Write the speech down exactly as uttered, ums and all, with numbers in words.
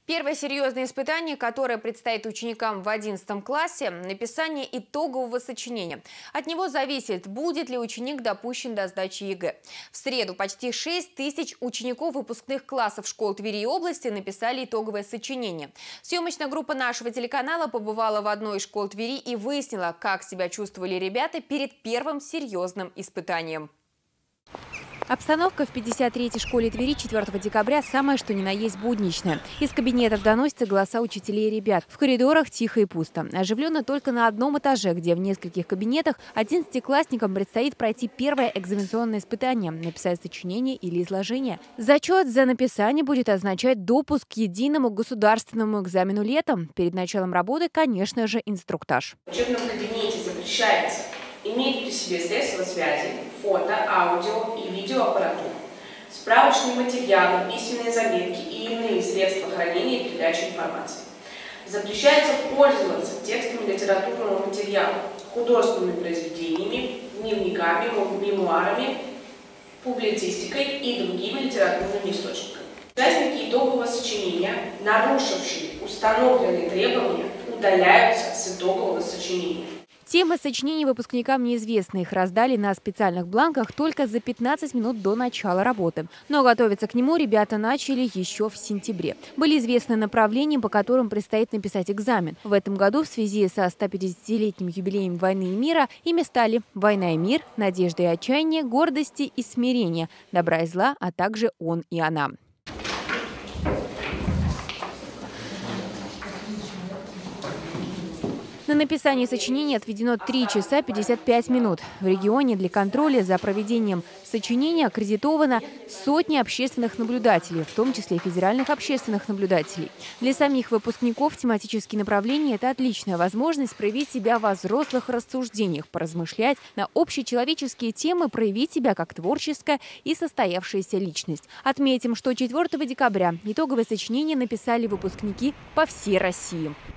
Первое серьезное испытание, которое предстоит ученикам в одиннадцатом классе – написание итогового сочинения. От него зависит, будет ли ученик допущен до сдачи ЕГЭ. В среду почти шесть тысяч учеников выпускных классов школ Твери и области написали итоговое сочинение. Съемочная группа нашего телеканала побывала в одной из школ Твери и выяснила, как себя чувствовали ребята перед первым серьезным испытанием. Обстановка в пятьдесят третьей школе Твери четвёртого декабря самая что ни на есть будничная. Из кабинетов доносятся голоса учителей и ребят. В коридорах тихо и пусто. Оживленно только на одном этаже, где в нескольких кабинетах одиннадцатиклассникам предстоит пройти первое экзаменационное испытание – написать сочинение или изложение. Зачет за написание будет означать допуск к единому государственному экзамену летом. Перед началом работы, конечно же, инструктаж. В учебном кабинете запрещается иметь при себе средства связи, фото, аудио и видеоаппаратуру, справочные материалы, письменные заметки и иные средства хранения и передачи информации. Запрещается пользоваться текстами литературного материала, художественными произведениями, дневниками, мемуарами, публицистикой и другими литературными источниками. Участники итогового сочинения, нарушившие установленные требования, удаляются с итогового сочинения. Темы сочинений выпускникам неизвестны. Их раздали на специальных бланках только за пятнадцать минут до начала работы. Но готовиться к нему ребята начали еще в сентябре. Были известны направления, по которым предстоит написать экзамен. В этом году в связи со сто пятидесятилетним юбилеем войны и мира ими стали «Война и мир», «Надежда и отчаяние», «Гордости и смирение», «Добра и зла», а также «Он и она». На написание сочинения отведено три часа пятьдесят пять минут. В регионе для контроля за проведением сочинения аккредитовано сотни общественных наблюдателей, в том числе федеральных общественных наблюдателей. Для самих выпускников тематические направления – это отличная возможность проявить себя во взрослых рассуждениях, поразмышлять на общечеловеческие темы, проявить себя как творческая и состоявшаяся личность. Отметим, что четвёртого декабря итоговое сочинение написали выпускники по всей России.